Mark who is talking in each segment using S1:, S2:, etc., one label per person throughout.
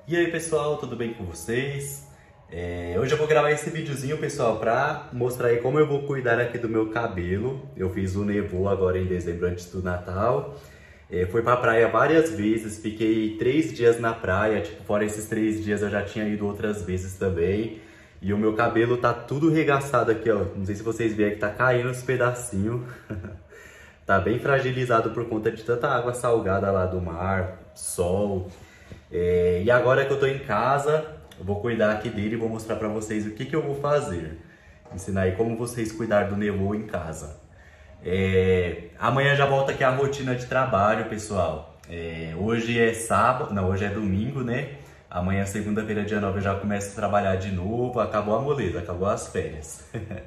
S1: E aí pessoal, tudo bem com vocês? Hoje eu vou gravar esse videozinho, pessoal, pra mostrar aí como eu vou cuidar aqui do meu cabelo. Eu fiz o Nevô agora em dezembro, antes do Natal. Fui pra praia várias vezes, fiquei 3 dias na praia, tipo, fora esses 3 dias eu já tinha ido outras vezes também. E o meu cabelo tá tudo regaçado aqui, ó. Não sei se vocês veem que tá caindo os pedacinhos. Tá bem fragilizado por conta de tanta água salgada lá do mar, sol. E agora que eu tô em casa, eu vou cuidar aqui dele e vou mostrar pra vocês o que eu vou fazer. Ensinar aí como vocês cuidar do Nevô em casa. Amanhã já volta aqui a rotina de trabalho, pessoal. Hoje é sábado, não, hoje é domingo, né? Amanhã, segunda-feira, dia 9, eu já começo a trabalhar de novo. Acabou a moleza, acabou as férias.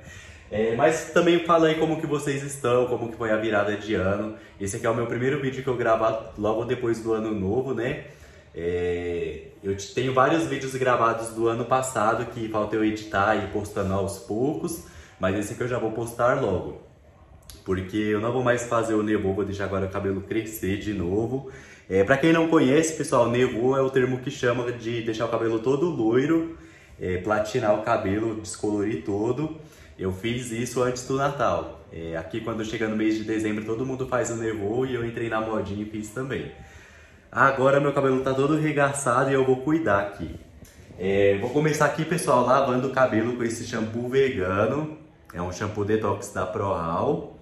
S1: Mas também fala aí como que vocês estão, como que foi a virada de ano. Esse aqui é o meu primeiro vídeo que eu gravo logo depois do ano novo, né? Eu tenho vários vídeos gravados do ano passado que falta eu editar e ir postando aos poucos, mas esse aqui eu já vou postar logo, porque eu não vou mais fazer o Nevô, vou deixar agora o cabelo crescer de novo. Pra quem não conhece, pessoal, Nevô é o termo que chama de deixar o cabelo todo loiro, platinar o cabelo, descolorir todo. Eu fiz isso antes do Natal. Aqui quando chega no mês de dezembro todo mundo faz o Nevô e eu entrei na modinha e fiz também. Agora meu cabelo tá todo regaçado e eu vou cuidar aqui. Vou começar aqui, pessoal, lavando o cabelo com esse shampoo vegano. É um shampoo detox da Prohal.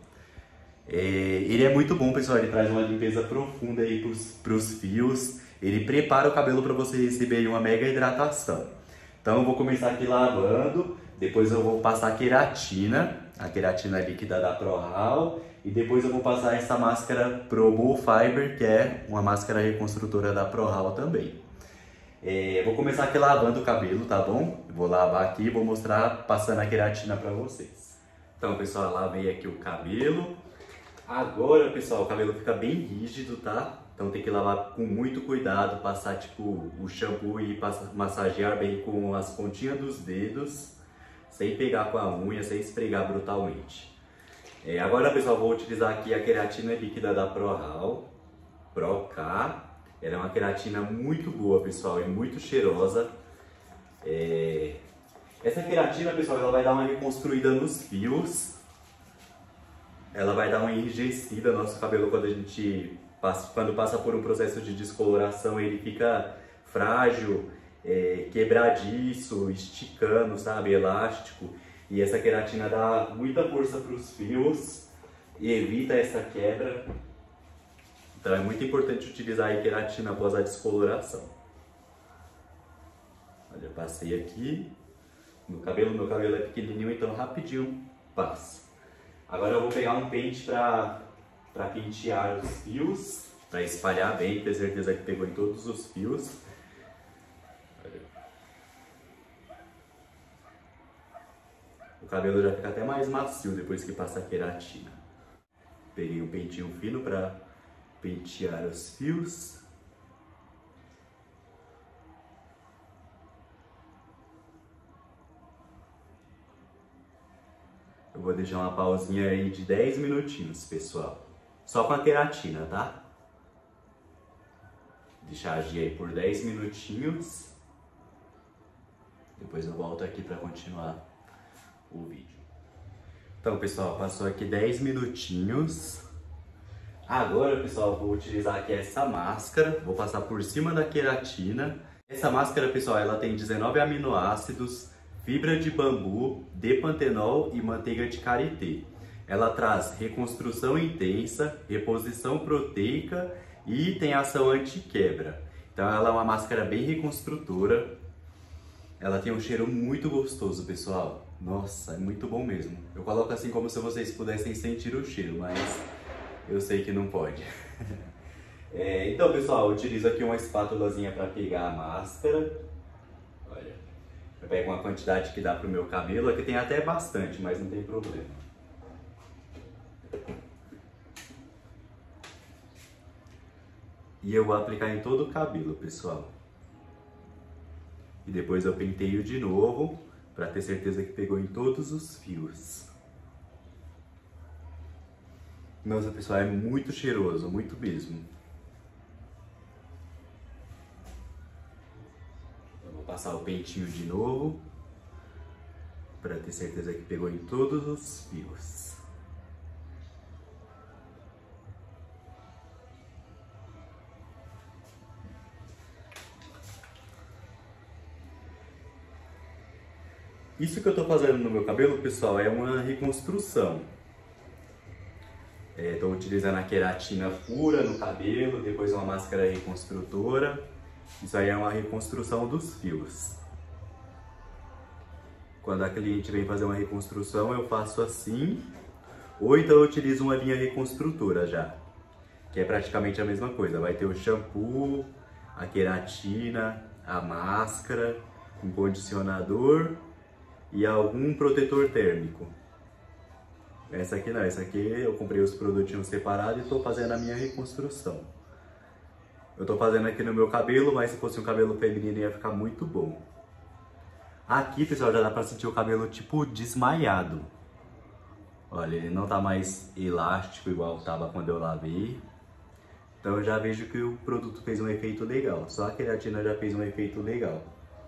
S1: Ele é muito bom, pessoal, ele traz uma limpeza profunda aí pros fios. Ele prepara o cabelo para você receber uma mega hidratação. Então eu vou começar aqui lavando, depois eu vou passar a queratina líquida da Prohal. E depois eu vou passar essa máscara Pro Bull Fiber, que é uma máscara reconstrutora da Prohal também. Vou começar aqui lavando o cabelo, tá bom? Eu vou lavar aqui e vou mostrar passando a queratina pra vocês. Então, pessoal, lavei aqui o cabelo. Agora, pessoal, o cabelo fica bem rígido, tá? Então tem que lavar com muito cuidado, passar tipo o shampoo e massagear bem com as pontinhas dos dedos, sem pegar com a unha, sem esfregar brutalmente. Agora, pessoal, vou utilizar aqui a queratina líquida da Prohal, Pro-K. Ela é uma queratina muito boa, pessoal, e muito cheirosa. Essa queratina, pessoal, ela vai dar uma reconstruída nos fios. Ela vai dar uma enrijecida no nosso cabelo quando passa por um processo de descoloração, ele fica frágil, quebradiço, esticando, sabe, elástico. E essa queratina dá muita força para os fios e evita essa quebra. Então é muito importante utilizar a queratina após a descoloração. Olha, eu passei aqui no cabelo, meu cabelo é pequenininho, então rapidinho passa. Agora eu vou pegar um pente para pentear os fios, para espalhar bem, ter certeza que pegou em todos os fios. O cabelo já fica até mais macio depois que passa a queratina. Peguei um pentinho fino para pentear os fios. Eu vou deixar uma pausinha aí de 10 minutinhos, pessoal. Só com a queratina, tá? Deixar agir aí por 10 minutinhos. Depois eu volto aqui para continuar o vídeo. Então, pessoal, passou aqui 10 minutinhos. Agora, pessoal, vou utilizar aqui essa máscara. Vou passar por cima da queratina. Essa máscara, pessoal, ela tem 19 aminoácidos, fibra de bambu, D-pantenol e manteiga de karité. Ela traz reconstrução intensa, reposição proteica e tem ação anti-quebra. Então ela é uma máscara bem reconstrutora. Ela tem um cheiro muito gostoso, pessoal. Nossa, é muito bom mesmo. Eu coloco assim como se vocês pudessem sentir o cheiro, mas eu sei que não pode. Então, pessoal, eu utilizo aqui uma espátulazinha para pegar a máscara. Olha, eu pego uma quantidade que dá pro meu cabelo. Aqui tem até bastante, mas não tem problema. E eu vou aplicar em todo o cabelo, pessoal. E depois eu penteio de novo, para ter certeza que pegou em todos os fios. Nossa, pessoal, é muito cheiroso, muito mesmo. passar o pentinho de novo, para ter certeza que pegou em todos os fios. Isso que eu tô fazendo no meu cabelo, pessoal, é uma reconstrução. Tô utilizando a queratina pura no cabelo, depois uma máscara reconstrutora. Isso aí é uma reconstrução dos fios. Quando a cliente vem fazer uma reconstrução, eu faço assim. Ou então eu utilizo uma linha reconstrutora já, que é praticamente a mesma coisa. Vai ter o shampoo, a queratina, a máscara, um condicionador e algum protetor térmico. Essa aqui não, essa aqui eu comprei os produtinhos separados e estou fazendo a minha reconstrução. Eu estou fazendo aqui no meu cabelo, mas se fosse um cabelo feminino ia ficar muito bom. Aqui, pessoal, já dá pra sentir o cabelo tipo desmaiado. Olha, ele não tá mais elástico igual tava quando eu lavei. Então eu já vejo que o produto fez um efeito legal. Só a queratina já fez um efeito legal.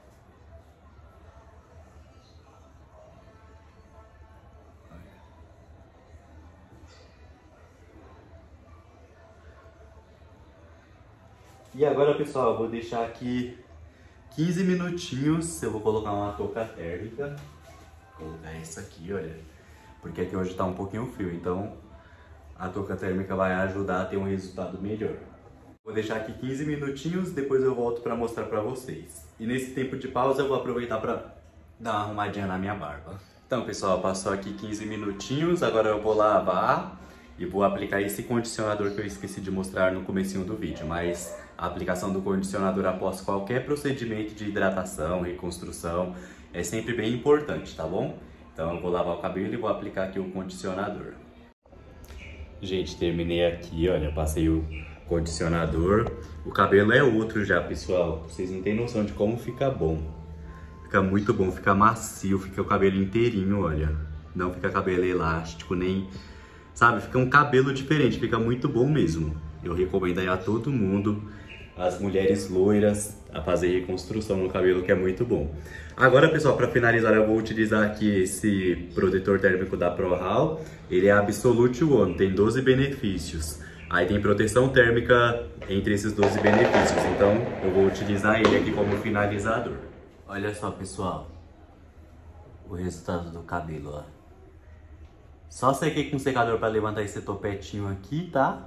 S1: E agora, pessoal, eu vou deixar aqui 15 minutinhos. Eu vou colocar uma touca térmica. Vou colocar essa aqui, olha. Porque aqui hoje tá um pouquinho frio, então a touca térmica vai ajudar a ter um resultado melhor. Vou deixar aqui 15 minutinhos, depois eu volto para mostrar para vocês. E nesse tempo de pausa eu vou aproveitar para dar uma arrumadinha na minha barba. Então, pessoal, passou aqui 15 minutinhos, agora eu vou lavar e vou aplicar esse condicionador que eu esqueci de mostrar no comecinho do vídeo, mas a aplicação do condicionador após qualquer procedimento de hidratação, reconstrução, é sempre bem importante, tá bom? Então eu vou lavar o cabelo e vou aplicar aqui o condicionador. Gente, terminei aqui, olha, passei o condicionador. O cabelo é outro já, pessoal. Vocês não têm noção de como fica bom. Fica muito bom, fica macio, fica o cabelo inteirinho, olha. Não fica cabelo elástico, nem... Sabe, fica um cabelo diferente, fica muito bom mesmo. Eu recomendo aí a todo mundo, as mulheres loiras, a fazer reconstrução no cabelo, que é muito bom. Agora, pessoal, para finalizar, eu vou utilizar aqui esse protetor térmico da ProHaul. Ele é Absolute One, tem 12 benefícios. Aí tem proteção térmica entre esses 12 benefícios, então eu vou utilizar ele aqui como finalizador. Olha só, pessoal, o resultado do cabelo, ó. Só sequei com o secador para levantar esse topetinho aqui, tá?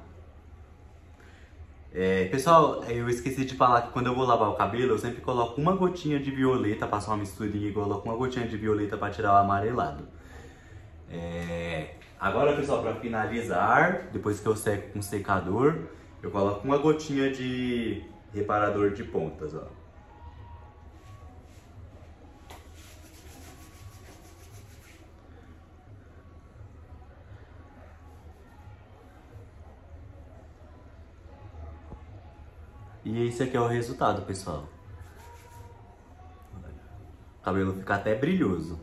S1: Pessoal, eu esqueci de falar que quando eu vou lavar o cabelo, eu sempre coloco uma gotinha de violeta, passo uma misturinha e coloco uma gotinha de violeta para tirar o amarelado. Agora, pessoal, para finalizar, depois que eu seco com o secador, eu coloco uma gotinha de reparador de pontas, ó. E esse aqui é o resultado, pessoal. O cabelo fica até brilhoso.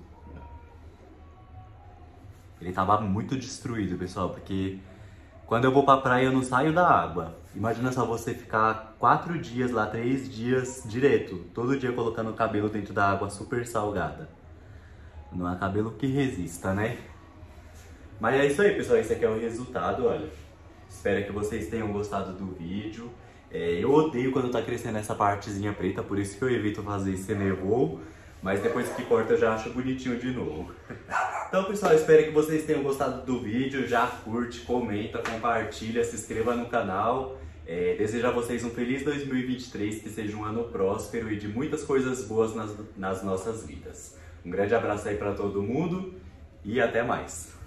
S1: Ele tava muito destruído, pessoal, porque quando eu vou pra praia eu não saio da água. Imagina só você ficar 4 dias lá, 3 dias direto, todo dia colocando o cabelo dentro da água super salgada. Não é cabelo que resista, né? Mas é isso aí, pessoal, esse aqui é o resultado, olha. Espero que vocês tenham gostado do vídeo. Eu odeio quando tá crescendo essa partezinha preta, por isso que eu evito fazer esse nevô. Mas depois que corta eu já acho bonitinho de novo. Então, pessoal, espero que vocês tenham gostado do vídeo. Já curte, comenta, compartilha, se inscreva no canal. Desejo a vocês um feliz 2023, que seja um ano próspero e de muitas coisas boas nas nossas vidas. Um grande abraço aí pra todo mundo e até mais.